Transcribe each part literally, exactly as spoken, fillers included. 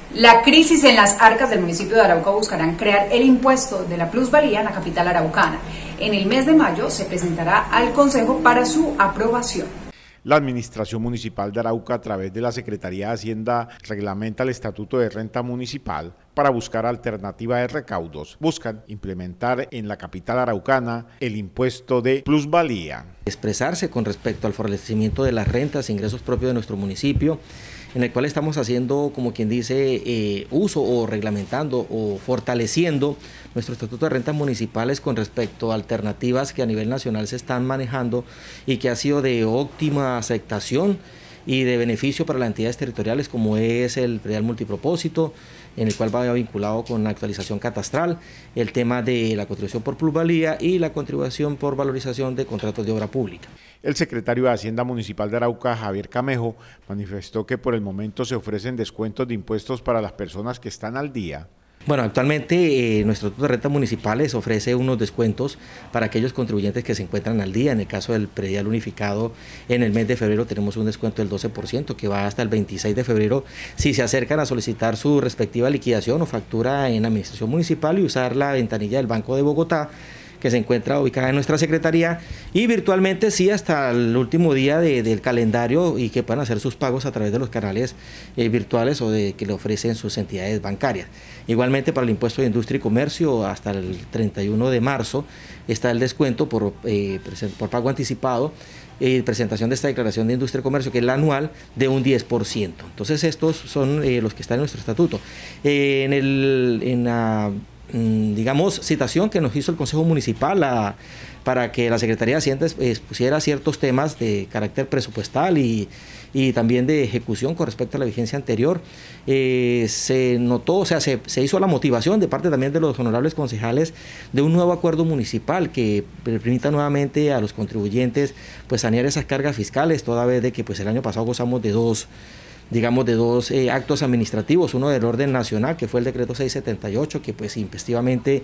La crisis en las arcas del municipio de Arauca buscarán crear el impuesto de la plusvalía en la capital araucana. En el mes de mayo se presentará al Consejo para su aprobación. La Administración Municipal de Arauca, a través de la Secretaría de Hacienda, reglamenta el Estatuto de Renta Municipal para buscar alternativa de recaudos. Buscan implementar en la capital araucana el impuesto de plusvalía. Expresarse con respecto al fortalecimiento de las rentas e ingresos propios de nuestro municipio, en el cual estamos haciendo, como quien dice, eh, uso o reglamentando o fortaleciendo nuestro Estatuto de Rentas Municipales con respecto a alternativas que a nivel nacional se están manejando y que ha sido de óptima aceptación y de beneficio para las entidades territoriales, como es el predial multipropósito, en el cual va vinculado con la actualización catastral, el tema de la contribución por plusvalía y la contribución por valorización de contratos de obra pública. El secretario de Hacienda Municipal de Arauca, Javier Camejo, manifestó que por el momento se ofrecen descuentos de impuestos para las personas que están al día. Bueno, actualmente eh, nuestro Estatuto de Rentas Municipales ofrece unos descuentos para aquellos contribuyentes que se encuentran al día. En el caso del predial unificado, en el mes de febrero tenemos un descuento del doce por ciento que va hasta el veintiséis de febrero si se acercan a solicitar su respectiva liquidación o factura en la Administración Municipal y usar la ventanilla del Banco de Bogotá, que se encuentra ubicada en nuestra Secretaría, y virtualmente sí hasta el último día de, del calendario, y que puedan hacer sus pagos a través de los canales eh, virtuales o de que le ofrecen sus entidades bancarias. Igualmente para el impuesto de industria y comercio hasta el treinta y uno de marzo está el descuento por, eh, por pago anticipado, eh, presentación de esta declaración de industria y comercio, que es la anual, de un diez por ciento. Entonces estos son eh, los que están en nuestro estatuto. Eh, en el, en la digamos, citación que nos hizo el Consejo Municipal a, para que la Secretaría de Hacienda expusiera ciertos temas de carácter presupuestal y, y también de ejecución con respecto a la vigencia anterior, eh, se notó, o sea, se, se hizo la motivación de parte también de los honorables concejales de un nuevo acuerdo municipal que permita nuevamente a los contribuyentes pues sanear esas cargas fiscales, toda vez de que pues el año pasado gozamos de dos digamos de dos eh, actos administrativos, uno del orden nacional, que fue el decreto seiscientos setenta y ocho, que pues intempestivamente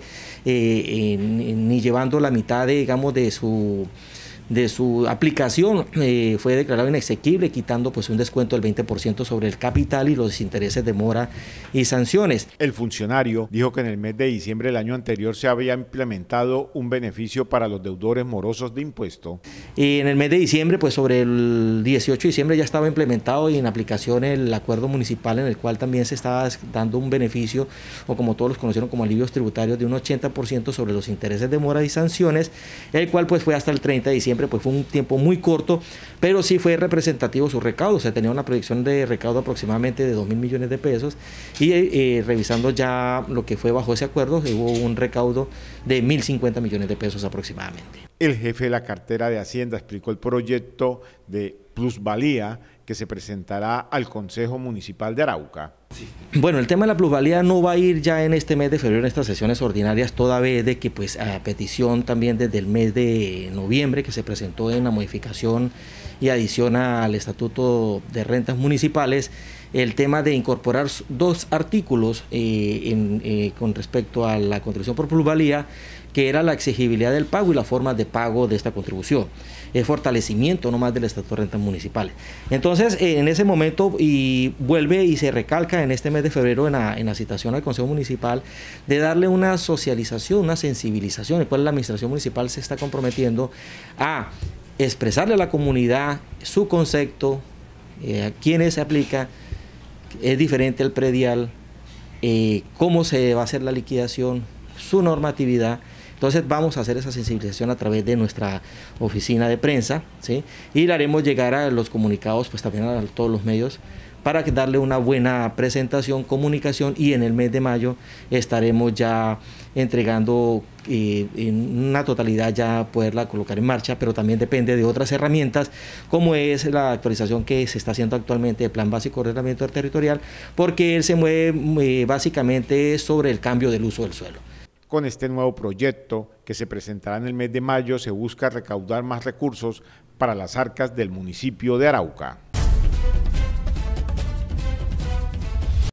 eh, en, en, ni llevando la mitad de, digamos, de su de su aplicación eh, fue declarado inexequible, quitando pues un descuento del veinte por ciento sobre el capital y los intereses de mora y sanciones. El funcionario dijo que en el mes de diciembre del año anterior se había implementado un beneficio para los deudores morosos de impuesto. Y en el mes de diciembre, pues sobre el dieciocho de diciembre ya estaba implementado y en aplicación el acuerdo municipal, en el cual también se estaba dando un beneficio, o como todos los conocieron como alivios tributarios, de un ochenta por ciento sobre los intereses de mora y sanciones, el cual pues fue hasta el treinta de diciembre. Pues fue un tiempo muy corto, pero sí fue representativo su recaudo. O sea, tenía una proyección de recaudo aproximadamente de dos mil millones de pesos y eh, revisando ya lo que fue bajo ese acuerdo, hubo un recaudo de mil cincuenta millones de pesos aproximadamente. El jefe de la cartera de Hacienda explicó el proyecto de plusvalía que se presentará al Consejo Municipal de Arauca. Bueno, el tema de la plusvalía no va a ir ya en este mes de febrero en estas sesiones ordinarias, toda vez de que pues a petición también desde el mes de noviembre que se presentó en la modificación y adición al Estatuto de Rentas Municipales, el tema de incorporar dos artículos eh, en, eh, con respecto a la contribución por plusvalía, que era la exigibilidad del pago y las formas de pago de esta contribución, el fortalecimiento no más del Estatuto de Rentas Municipales. Entonces, eh, en ese momento, y vuelve y se recalca en este mes de febrero en la, en la citación al Consejo Municipal, de darle una socialización, una sensibilización, en la cual la Administración Municipal se está comprometiendo a expresarle a la comunidad su concepto, eh, a quiénes se aplica, es diferente al predial, eh, cómo se va a hacer la liquidación, su normatividad. Entonces vamos a hacer esa sensibilización a través de nuestra oficina de prensa, ¿sí? Y le haremos llegar a los comunicados pues también a todos los medios para darle una buena presentación, comunicación, y en el mes de mayo estaremos ya entregando eh, en una totalidad ya poderla colocar en marcha, pero también depende de otras herramientas como es la actualización que se está haciendo actualmente del Plan Básico de Ordenamiento Territorial, porque él se mueve eh, básicamente sobre el cambio del uso del suelo. Con este nuevo proyecto que se presentará en el mes de mayo se busca recaudar más recursos para las arcas del municipio de Arauca.